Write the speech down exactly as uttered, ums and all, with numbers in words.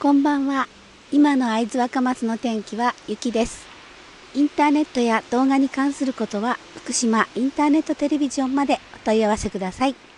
こんばんは。今の会津若松の天気は雪です。インターネットや動画に関することは福島インターネットテレビジョンまでお問い合わせください。